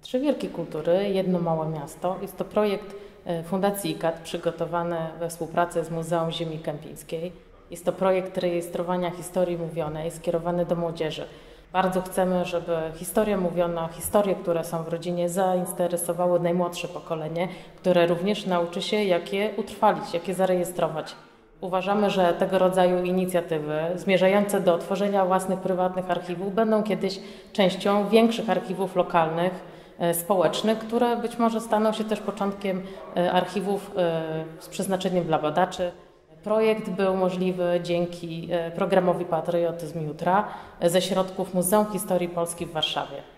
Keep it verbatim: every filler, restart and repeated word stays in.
Trzy wielkie kultury, jedno małe miasto. Jest to projekt Fundacji I K A T przygotowany we współpracy z Muzeum Ziemi Kępińskiej. Jest to projekt rejestrowania historii mówionej skierowany do młodzieży. Bardzo chcemy, żeby historia mówiona, historie, które są w rodzinie, zainteresowały najmłodsze pokolenie, które również nauczy się, jak je utrwalić, jak je zarejestrować. Uważamy, że tego rodzaju inicjatywy zmierzające do otworzenia własnych prywatnych archiwów będą kiedyś częścią większych archiwów lokalnych, społecznych, które być może staną się też początkiem archiwów z przeznaczeniem dla badaczy. Projekt był możliwy dzięki programowi Patriotyzm Jutra ze środków Muzeum Historii Polski w Warszawie.